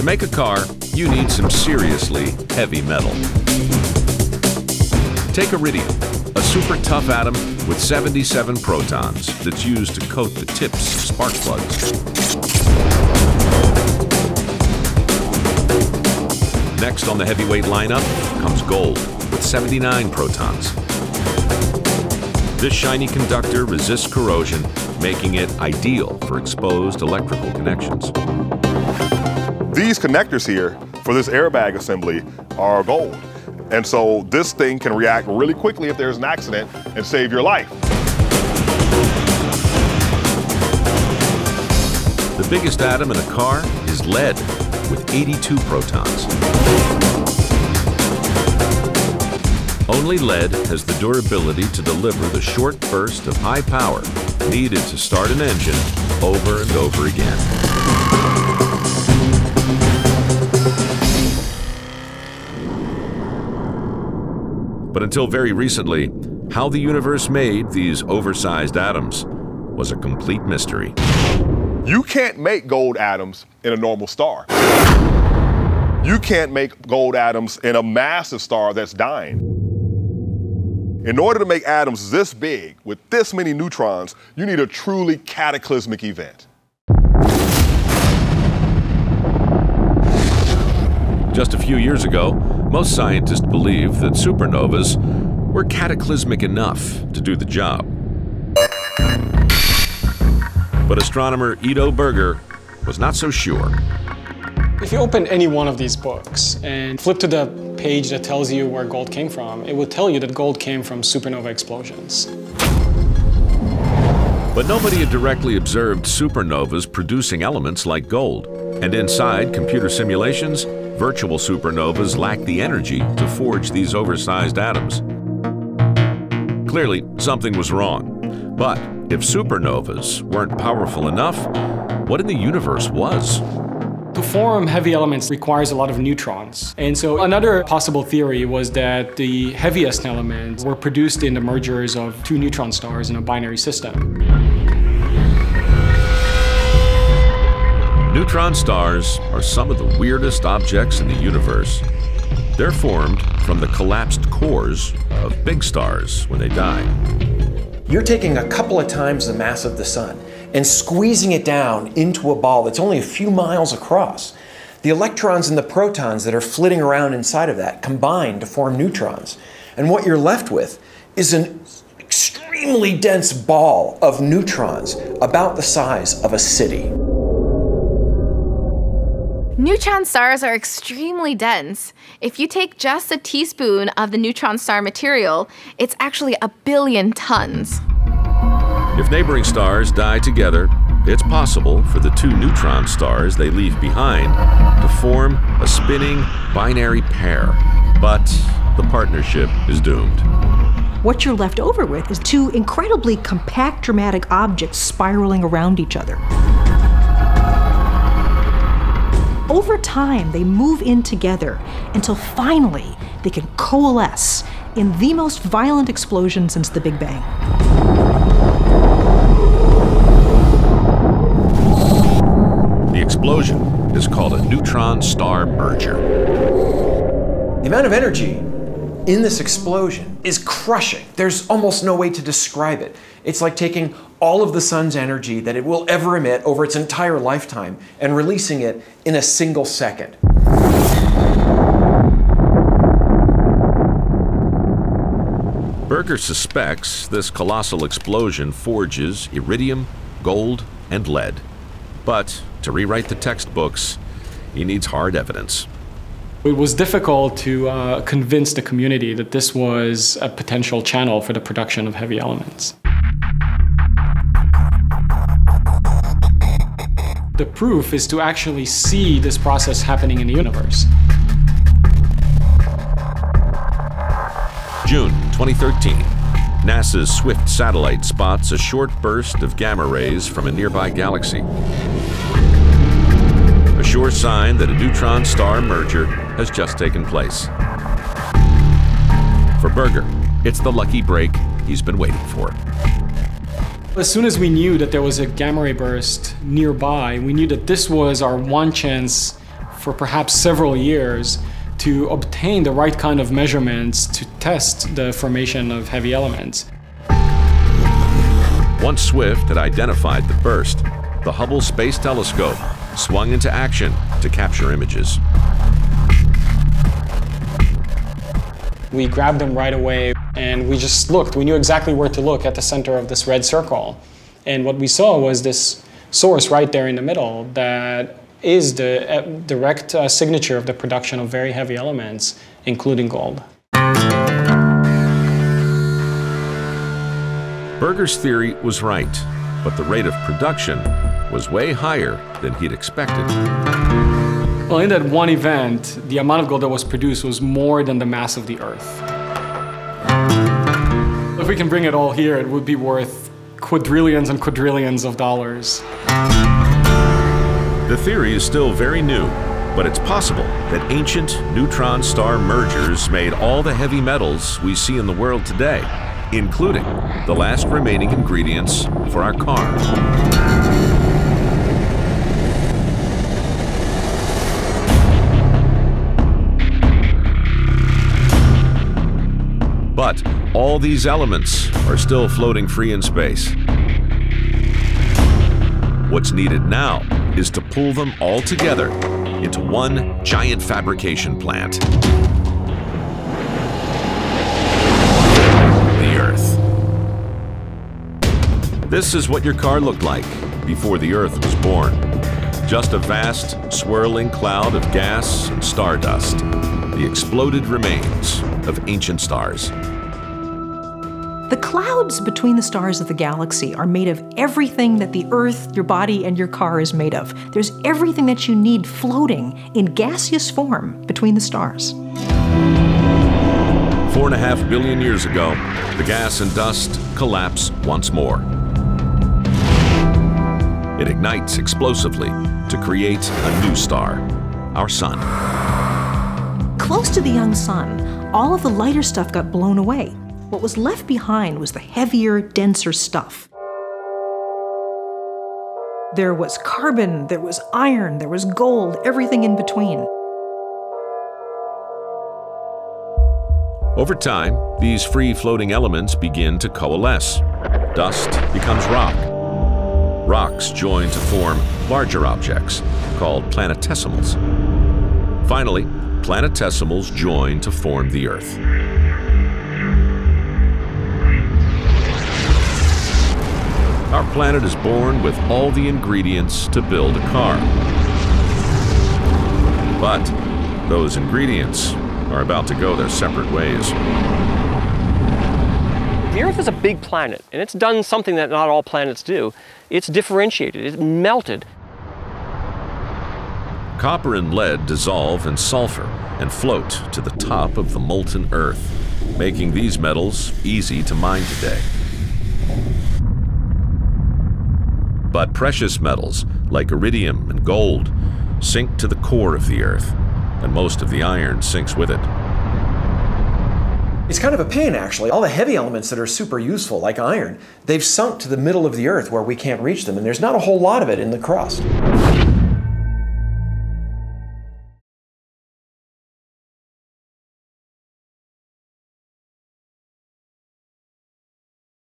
To make a car, you need some seriously heavy metal. Take Iridium, a super tough atom with 77 protons that's used to coat the tips of spark plugs. Next on the heavyweight lineup comes gold with 79 protons. This shiny conductor resists corrosion, making it ideal for exposed electrical connections. These connectors here for this airbag assembly are gold. And so this thing can react really quickly if there's an accident and save your life. The biggest atom in a car is lead with 82 protons. Only lead has the durability to deliver the short burst of high power needed to start an engine over and over again. But until very recently, how the universe made these oversized atoms was a complete mystery. You can't make gold atoms in a normal star. You can't make gold atoms in a massive star that's dying. In order to make atoms this big, with this many neutrons, you need a truly cataclysmic event. Just a few years ago, most scientists believed that supernovas were cataclysmic enough to do the job. But astronomer Ido Berger was not so sure. If you open any one of these books and flip to the page that tells you where gold came from, it would tell you that gold came from supernova explosions. But nobody had directly observed supernovas producing elements like gold. And inside computer simulations, virtual supernovas lack the energy to forge these oversized atoms. Clearly, something was wrong. But if supernovas weren't powerful enough, what in the universe was? To form heavy elements requires a lot of neutrons. And so another possible theory was that the heaviest elements were produced in the mergers of two neutron stars in a binary system. Neutron stars are some of the weirdest objects in the universe. They're formed from the collapsed cores of big stars when they die. You're taking a couple of times the mass of the sun and squeezing it down into a ball that's only a few miles across. The electrons and the protons that are flitting around inside of that combine to form neutrons. And what you're left with is an extremely dense ball of neutrons about the size of a city. Neutron stars are extremely dense. If you take just a teaspoon of the neutron star material, it's actually 1 billion tons. If neighboring stars die together, it's possible for the two neutron stars they leave behind to form a spinning binary pair. But the partnership is doomed. What you're left over with is two incredibly compact, dramatic objects spiraling around each other. Over time, they move in together until finally they can coalesce in the most violent explosion since the Big Bang. The explosion is called a neutron-star merger. The amount of energy in this explosion is crushing. There's almost no way to describe it. It's like taking all of the sun's energy that it will ever emit over its entire lifetime and releasing it in a single second. Berger suspects this colossal explosion forges iridium, gold, and lead. But to rewrite the textbooks, he needs hard evidence. It was difficult to convince the community that this was a potential channel for the production of heavy elements. The proof is to actually see this process happening in the universe. June 2013, NASA's Swift satellite spots a short burst of gamma rays from a nearby galaxy. A sure sign that a neutron-star merger has just taken place. For Berger, it's the lucky break he's been waiting for. As soon as we knew that there was a gamma ray burst nearby, we knew that this was our one chance for perhaps several years to obtain the right kind of measurements to test the formation of heavy elements. Once Swift had identified the burst, the Hubble Space Telescope swung into action to capture images. We grabbed them right away and we just looked. We knew exactly where to look at the center of this red circle. And what we saw was this source right there in the middle that is the direct signature of the production of very heavy elements, including gold. Berger's theory was right, but the rate of production was way higher than he'd expected. Well, in that one event, the amount of gold that was produced was more than the mass of the Earth. If we can bring it all here, it would be worth quadrillions and quadrillions of dollars. The theory is still very new, but it's possible that ancient neutron star mergers made all the heavy metals we see in the world today, including the last remaining ingredients for our car. But all these elements are still floating free in space. What's needed now is to pull them all together into one giant fabrication plant. The Earth. This is what your car looked like before the Earth was born. Just a vast, swirling cloud of gas and stardust, the exploded remains of ancient stars. The clouds between the stars of the galaxy are made of everything that the Earth, your body, and your car is made of. There's everything that you need floating in gaseous form between the stars. 4.5 billion years ago, the gas and dust collapse once more. It ignites explosively to create a new star, our sun. Close to the young sun, all of the lighter stuff got blown away. What was left behind was the heavier, denser stuff. There was carbon, there was iron, there was gold, everything in between. Over time, these free-floating elements begin to coalesce. Dust becomes rock. Rocks join to form larger objects, called planetesimals. Finally, planetesimals join to form the Earth. Our planet is born with all the ingredients to build a car. But those ingredients are about to go their separate ways. The Earth is a big planet, and it's done something that not all planets do. It's differentiated, it's melted. Copper and lead dissolve in sulfur and float to the top of the molten Earth, making these metals easy to mine today. But precious metals, like iridium and gold, sink to the core of the Earth, and most of the iron sinks with it. It's kind of a pain, actually. All the heavy elements that are super useful, like iron, they've sunk to the middle of the Earth where we can't reach them, and there's not a whole lot of it in the crust.